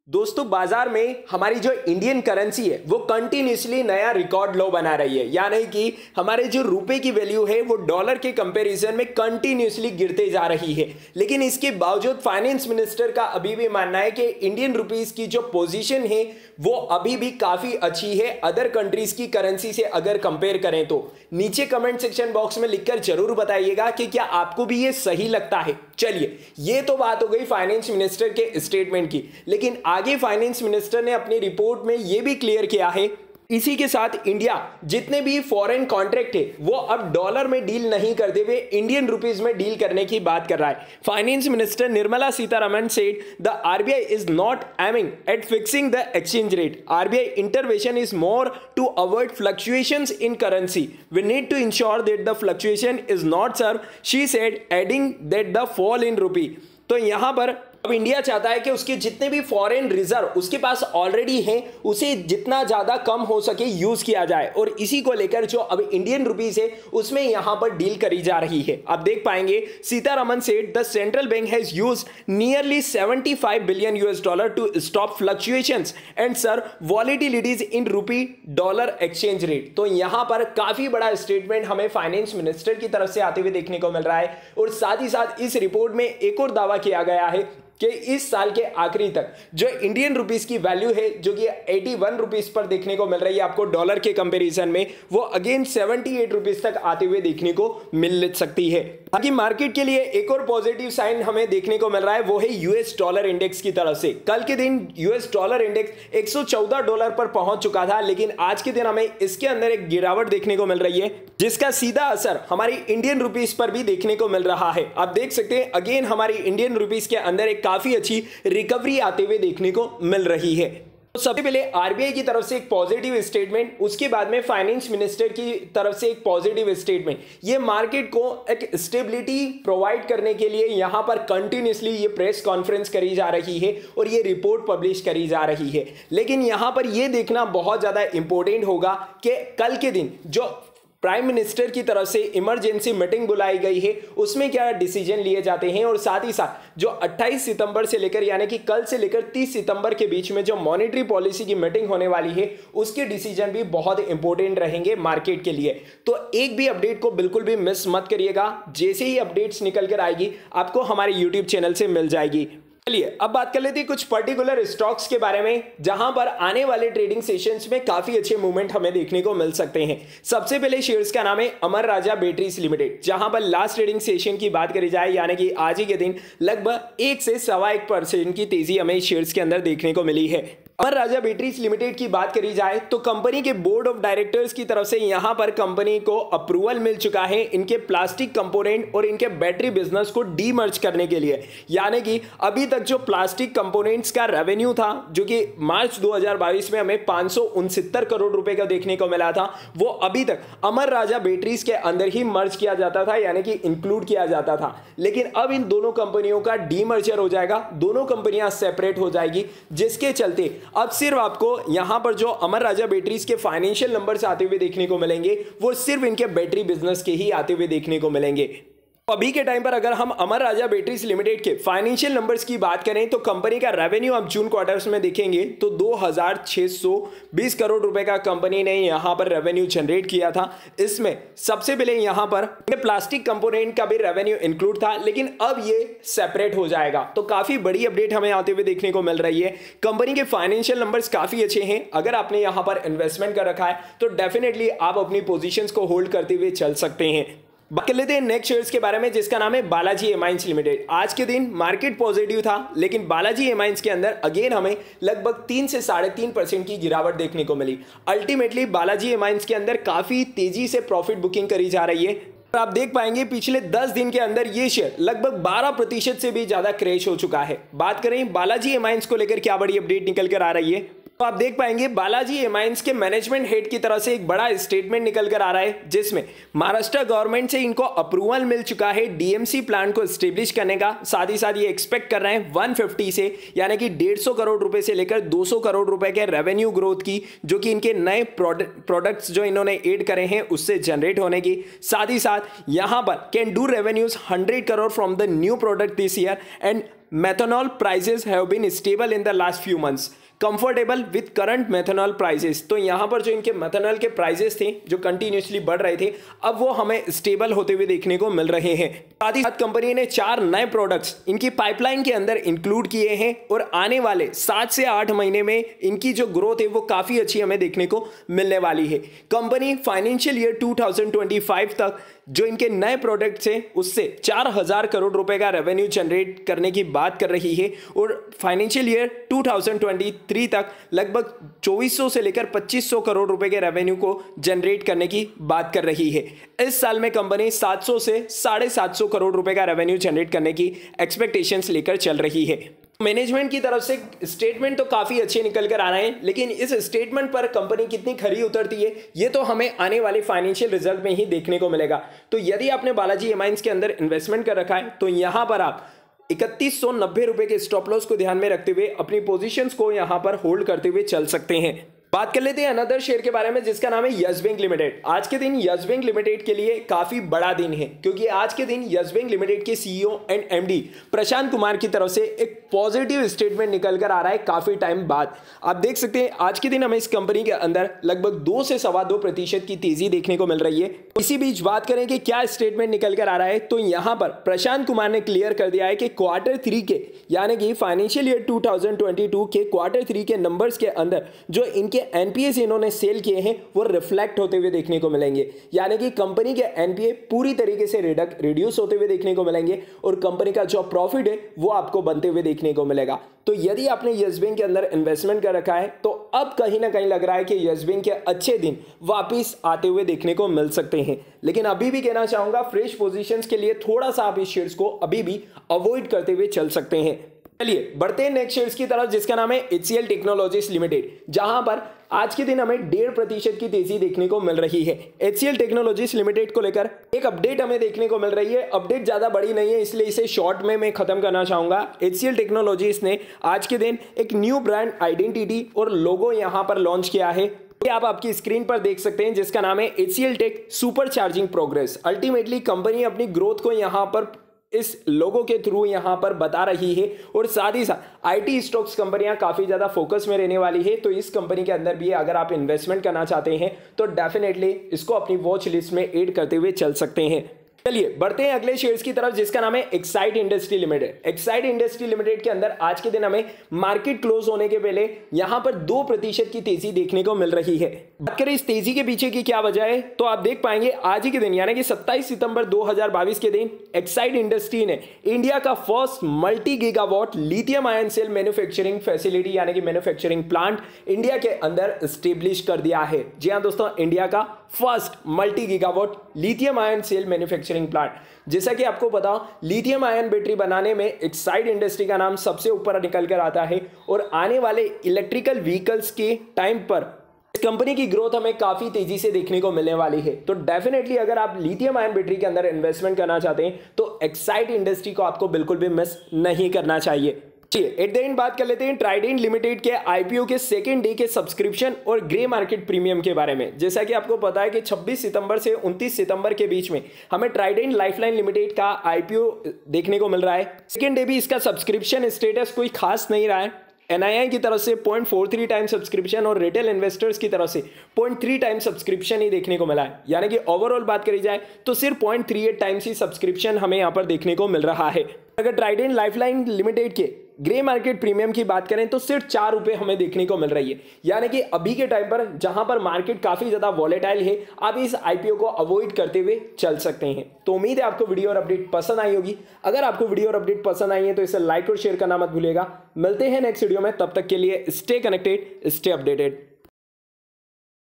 दोस्तों बाजार में हमारी जो इंडियन करेंसी है वो कंटिन्यूसली नया रिकॉर्ड लो बना रही है। यानी कि हमारे जो रुपए की वैल्यू है वो डॉलर के कंपैरिजन में कंटिन्यूसली गिरते जा रही है। लेकिन इसके बावजूद फाइनेंस मिनिस्टर का अभी भी मानना है कि इंडियन रुपीस की जो पोजीशन है वो अभी भी काफी अच्छी है अदर कंट्रीज की करेंसी से अगर कंपेयर करें तो। नीचे कमेंट सेक्शन बॉक्स में लिखकर जरूर बताइएगा कि क्या आपको भी ये सही लगता है। चलिए, ये तो बात हो गई फाइनेंस मिनिस्टर के स्टेटमेंट की, लेकिन आगे फाइनेंस मिनिस्टर ने अपनी रिपोर्ट में यह भी क्लियर किया है इसी के साथ इंडिया जितने भी फॉरेन कॉन्ट्रैक्ट है वो अब डॉलर में डील नहीं करते हुए इंडियन रुपीस में डील करने की बात कर रहा है। Finance minister Nirmala Sitharaman said the RBI is not aiming at fixing the exchange rate. RBI intervention is more to avoid fluctuations in currency. We need to ensure that the fluctuation is not severe, she said, adding that the fall in rupee. तो यहां पर अब India चाहता है कि उसके जितने भी फॉरेन रिजर्व उसके पास ऑलरेडी हैं उसे जितना ज्यादा कम हो सके यूज किया जाए, और इसी को लेकर जो अब इंडियन रुपीस है उसमें यहां पर डील करी जा रही है। आप देख पाएंगे Sitharaman said the central bank has used nearly 75 billion US dollar to stop fluctuations and serve volatilities in rupee dollar exchange rate. तो यहां पर काफी बड़ा स्टेटमेंट हमें फाइनेंस मिनिस्टर की तरफ से आते हुए देखने को मिल रहा है, और साथ ही साथ इस रिपोर्ट में एक और दावा किया गया है कि इस साल के आखिरी तक जो इंडियन रुपीस की वैल्यू है जो कि 81 रुपीस पर देखने को मिल रही है आपको डॉलर के कंपैरिजन में, वो अगेन 78 रुपीस तक आते हुए देखने को मिल सकती है। बाकी मार्केट के लिए एक और पॉजिटिव साइन हमें देखने को मिल रहा है, वो है यूएस डॉलर इंडेक्स की तरफ से। कल के दिन यूएस डॉलर इंडेक्स 114 डॉलर पर पहुंच चुका था, लेकिन आज के दिन हमें इसके अंदर एक गिरावट देखने को मिल रही है जिसका सीधा असर हमारी इंडियन रुपीस पर भी देखने को मिल रहा है। आप देख सकते हैं अगेन हमारी इंडियन रुपीस के अंदर एक काफी अच्छी रिकवरी आते हुए देखने को मिल रही है। तो सबसे पहले आरबीआई की तरफ से एक पॉजिटिव स्टेटमेंट, उसके बाद में फाइनेंस मिनिस्टर की तरफ से एक पॉजिटिव स्टेटमेंट। ये मार्केट को एक स्टेबिलिटी प्रोवाइड करने के लिए यहां पर कंटिन्यूसली ये प्रेस कॉन्फ्रेंस करी जा रही है और ये रिपोर्ट पब्लिश करी जा रही है। लेकिन यहां पर ये देखना बहुत ज्यादा इंपॉर्टेंट होगा कि कल के दिन जो प्राइम मिनिस्टर की तरफ से इमरजेंसी मीटिंग बुलाई गई है उसमें क्या डिसीजन लिए जाते हैं, और साथ ही साथ जो 28 सितंबर से लेकर यानी कि कल से लेकर 30 सितंबर के बीच में जो मॉनेटरी पॉलिसी की मीटिंग होने वाली है उसके डिसीजन भी बहुत इंपॉर्टेंट रहेंगे मार्केट के लिए। तो एक भी अपडेट को बिल्कुल भी मिस मत करिएगा, जैसे ही अपडेट्स निकल कर आएगी आपको हमारे यूट्यूब चैनल से मिल जाएगी। चलिए अब बात कर लेते हैं कुछ पर्टिकुलर स्टॉक्स के बारे में जहां पर आने वाले ट्रेडिंग सेशंस में काफी अच्छे मूवमेंट हमें देखने को मिल सकते हैं। सबसे पहले शेयर्स का नाम है अमर राजा बैटरीज लिमिटेड, जहां पर लास्ट ट्रेडिंग सेशन की बात करी जाए यानी कि आज ही के दिन लगभग 1 से 1.25% की तेजी हमें शेयर्स के अंदर देखने को मिली है। अमर राजा बैटरीज लिमिटेड की बात करी जाए तो कंपनी के बोर्ड ऑफ डायरेक्टर्स की तरफ से यहां पर कंपनी को अप्रूवल मिल चुका है इनके प्लास्टिक कंपोनेंट और इनके बैटरी बिजनेस को डीमर्ज करने के लिए। यानी कि अभी तक जो प्लास्टिक कंपोनेंट्स का रेवेन्यू था जो कि मार्च 2022 में हमें 569 करोड़ रुपए का देखने को मिला था, वो अभी तक अमर राजा बैटरीज के अंदर ही मर्ज किया जाता था यानी कि इंक्लूड किया जाता था। लेकिन अब इन दोनों कंपनियों का डीमर्जर हो जाएगा, दोनों कंपनियां सेपरेट हो जाएगी, जिसके चलते अब सिर्फ आपको यहां पर जो अमर राजा बैटरीज के फाइनेंशियल नंबर्स आते हुए देखने को मिलेंगे वो सिर्फ इनके बैटरी बिजनेस के ही आते हुए देखने को मिलेंगे। अभी के टाइम पर अगर हम अमर राजा बैटरीज लिमिटेड के फाइनेंशियल नंबर्स की बात करें तो कंपनी का रेवेन्यू आप जून क्वार्टर्स में देखेंगे तो 2620 करोड़ रुपए का कंपनी ने यहां पर रेवेन्यू जनरेट किया था। इसमें सबसे पहले यहां पर प्लास्टिक कंपोनेंट का भी रेवेन्यू इंक्लूड था, लेकिन अब ये सेपरेट हो जाएगा। तो काफी बड़ी अपडेट हमें आते हुए देखने को मिल रही है। कंपनी के फाइनेंशियल नंबर्स काफी अच्छे हैं। अगर आपने यहां पर इन्वेस्टमेंट कर रखा है तो डेफिनेटली आप अपनी पोजीशंस को होल्ड करते हुए चल सकते हैं। बात कर लेते हैं नेक्स्ट शेयर्स के बारे में जिसका नाम है बालाजी एमाइंस लिमिटेड। आज के दिन मार्केट पॉजिटिव था, लेकिन बालाजी एमाइंस के अंदर अगेन हमें लगभग 3 से 3.5% की गिरावट देखने को मिली। अल्टीमेटली बालाजी एमाइंस के अंदर काफी तेजी से प्रॉफिट बुकिंग करी जा रही है। आप देख पाएंगे पिछले 10 दिन के अंदर ये शेयर लगभग 12% से भी ज्यादा क्रैश हो चुका है। बात करें बालाजी एमाइंस को लेकर क्या बड़ी अपडेट निकल कर आ रही है, तो आप देख पाएंगे बालाजी एमाइंस के मैनेजमेंट हेड की तरफ से एक बड़ा स्टेटमेंट निकल कर आ रहा है जिसमें महाराष्ट्र गवर्नमेंट से इनको अप्रूवल मिल चुका है डीएमसी प्लांट को एस्टेब्लिश करने का। साथ ही साथ ये एक्सपेक्ट कर रहे हैं 150 से यानी कि 150 करोड़ रुपए से लेकर 200 करोड़ रुपए के रेवेन्यू ग्रोथ की, जो कि इनके नए प्रोडक्ट्स जो इन्होंने ऐड करे हैं उससे जनरेट होने की। साथ ही साथ यहां पर can do revenues 100 crore from the new product this year and methanol prices have been stable in the last few months, comfortable with current methanol prices. तो यहाँ पर जो इनके मेथनॉल के प्राइसेस थे जो कंटिन्यूसली बढ़ रहे थे, अब वो हमें स्टेबल होते हुए देखने को मिल रहे हैं। साथ ही साथ कंपनी ने 4 नए प्रोडक्ट्स इनकी पाइपलाइन के अंदर इंक्लूड किए हैं और आने वाले 7 से 8 महीने में इनकी जो ग्रोथ है वो काफ़ी अच्छी हमें देखने को मिलने वाली है। कंपनी फाइनेंशियल ईयर 2025 तक जो इनके नए प्रोडक्ट्स हैं उससे 4,000 करोड़ रुपए का रेवेन्यू जनरेट करने की बात कर रही है और फाइनेंशियल ईयर 2023 तक लगभग 2400 से लेकर 2500 करोड़ रुपए के रेवेन्यू को जनरेट करने की बात कर रही है। इस साल में कंपनी 700 से 750 करोड़ रुपए का रेवेन्यू जनरेट करने की एक्सपेक्टेशंस लेकर चल रही है। मैनेजमेंट की तरफ से स्टेटमेंट तो काफ़ी अच्छे निकल कर आ रहे हैं, लेकिन इस स्टेटमेंट पर कंपनी कितनी खरी उतरती है ये तो हमें आने वाले फाइनेंशियल रिजल्ट में ही देखने को मिलेगा। तो यदि आपने बालाजी एमाइंस के अंदर इन्वेस्टमेंट कर रखा है तो यहाँ पर आप 3190 रुपए के स्टॉप लॉस को ध्यान में रखते हुए अपनी पोजीशंस को यहाँ पर होल्ड करते हुए चल सकते हैं। बात कर लेते हैं अनदर शेयर के बारे में जिसका नाम है यस बैंक लिमिटेड। आज के दिन यस बैंक लिमिटेड के लिए काफी बड़ा दिन है क्योंकि आज के दिन यस बैंक लिमिटेड के CEO and MD Prashant Kumar की तरफ से एक पॉजिटिव स्टेटमेंट निकल कर आ रहा है काफी टाइम बाद। आप देख सकते हैं आज के दिन हमें इस कंपनी के अंदर लगभग 2 से 2.25% की तेजी देखने को मिल रही है। इसी बीच बात करें कि क्या स्टेटमेंट निकल कर आ रहा है तो यहां पर प्रशांत कुमार ने क्लियर कर दिया है कि Q3 के यानी कि फाइनेंशियल ईयर 2022 के Q3 के नंबर्स के अंदर जो इनके एनपीए इन्होंने सेल किए हैं वो रिफ्लेक्ट होते हुए देखने को मिलेंगे, यानी कि कंपनी के एनपीए पूरी तरीके से रिड्यूस होते हुए देखने को मिलेंगे और कंपनी का जो प्रॉफिट है वो आपको बनते हुए देखने को मिलेगा। तो यदि आपने यस बैंक के अंदर इन्वेस्टमेंट कर रखा है तो अब कहीं ना कहीं लग रहा है कि यस बैंक के अच्छे दिन वापिस आते हुए देखने को मिल सकते हैं। लेकिन अभी भी कहना चाहूंगा फ्रेश पोजीशंस के लिए थोड़ा सा आप इस शेयर्स को अभी भी अवॉइड करते हुए चल सकते हैं। चलिए बढ़ते हैं नेक्स्ट शेयर्स की तरफ जिसका नाम है HCL टेक्नोलॉजीज लिमिटेड, जहां पर आज के दिन हमें 1.5% की तेजी देखने को मिल रही है। HCL टेक्नोलॉजीज लिमिटेड को लेकर एक अपडेट हमें देखने को मिल रही है। अपडेट ज्यादा बड़ी नहीं है इसलिए इसे शॉर्ट में मैं खत्म करना चाहूंगा। HCL टेक्नोलॉजीज ने आज के दिन एक न्यू ब्रांड आइडेंटिटी और लोगो यहां पर लॉन्च किया है। आप आपकी स्क्रीन पर देख सकते हैं जिसका नाम है HCL tech super charging progress. Ultimately company अपनी ग्रोथ को यहां पर इस लोगों के थ्रू यहां पर बता रही है और साथ ही साथ आईटी स्टॉक्स कंपनियां काफी ज्यादा फोकस में रहने वाली है। तो इस कंपनी के अंदर भी अगर आप इन्वेस्टमेंट करना चाहते हैं तो डेफिनेटली इसको अपनी वॉच लिस्ट में ऐड करते हुए चल सकते हैं। चलिए बढ़ते हैं अगले शेयर्स की तरफ जिसका नाम है Exide industry limited. Exide industry limited के अंदर आज के दिन हमें मार्केट क्लोज होने के पहले यहां पर 2% की तेजी देखने को मिल रही है। बात करें इस तेजी के पीछे की क्या वजह है तो आप देख पाएंगे आज ही के दिन यानी कि 27 सितंबर 2022 के दिन एक्साइड इंडस्ट्री ने इंडिया का first multi gigawatt lithium ion cell manufacturing facility यानी कि मैन्युफैक्चरिंग प्लांट इंडिया के अंदर स्टेब्लिश कर दिया है। जी हाँ दोस्तों, इंडिया का first multi gigawatt lithium ion cell manufacturing plant. जैसा कि आपको बताओ लिथियम आयन बैटरी बनाने में एक्साइड इंडस्ट्री का नाम सबसे ऊपर निकल कर आता है और आने वाले इलेक्ट्रिकल व्हीकल्स के टाइम पर इस कंपनी की ग्रोथ हमें काफी तेजी से देखने को मिलने वाली है। तो डेफिनेटली अगर आप लिथियम आयन बैटरी के अंदर इन्वेस्टमेंट करना चाहते हैं तो एक्साइड इंडस्ट्री को आपको बिल्कुल भी मिस नहीं करना चाहिए। एट द एंड बात कर लेते हैं ट्राइडेंट लिमिटेड के आईपीओ के सेकेंड डे के सब्सक्रिप्शन और ग्रे मार्केट प्रीमियम के बारे में। जैसा कि आपको पता है कि 26 सितंबर से 29 सितंबर के बीच में हमें ट्राइडेंट लाइफलाइन लिमिटेड का आईपीओ देखने को मिल रहा है। सेकेंड डे भी इसका सब्सक्रिप्शन स्टेटस कोई खास नहीं रहा है। NII की तरफ से 0.43 टाइम सब्सक्रिप्शन और रिटेल इन्वेस्टर्स की तरफ से 0.3 टाइम सब्सक्रिप्शन ही देखने को मिला है, यानी कि ओवरऑल बात करी जाए तो सिर्फ 0.38 टाइम्स ही सब्सक्रिप्शन हमें यहां पर देखने को मिल रहा है। अगर ट्राइडेंट लाइफलाइन लिमिटेड के ग्रे मार्केट प्रीमियम की बात करें तो सिर्फ 4 रुपए हमें देखने को मिल रही है, यानी कि अभी के टाइम पर जहां पर मार्केट काफी ज्यादा वॉलेटाइल है आप इस आईपीओ को अवॉइड करते हुए चल सकते हैं। तो उम्मीद है आपको वीडियो और अपडेट पसंद आई होगी। अगर आपको वीडियो और अपडेट पसंद आई है तो इसे लाइक और शेयर करना मत भूलिएगा। मिलते हैं नेक्स्ट वीडियो में, तब तक के लिए स्टे कनेक्टेड, स्टे अपडेटेड।